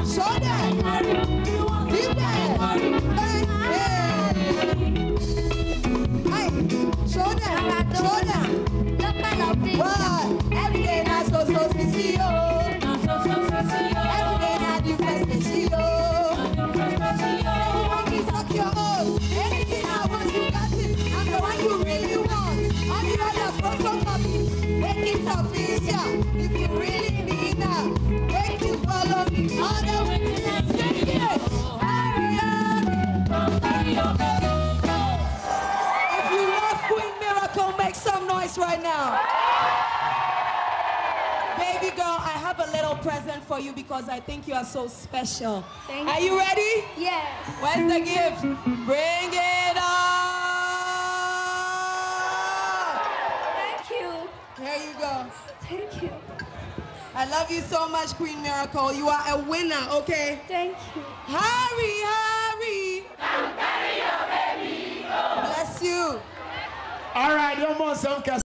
Show them. Give them. Hey. Show them. Show them. What? Every day I so see you. Every day I do best to see you. Everyone can suck your own. Anything I want, you got it. I'm the one you really want. All the others photocopy. Make it official. If you really mean that, make you follow me. All the way to the stadium. If you love Queen Miracle, make some noise right now. Baby girl, I have a little present for you because I think you are so special. Thank you. Are you ready? Yes. Where's the gift? Bring it on! Thank you. Here you go. Thank you. I love you so much, Queen Miracle. You are a winner, okay? Thank you. Hurry, hurry! Bless you. All right, you're more some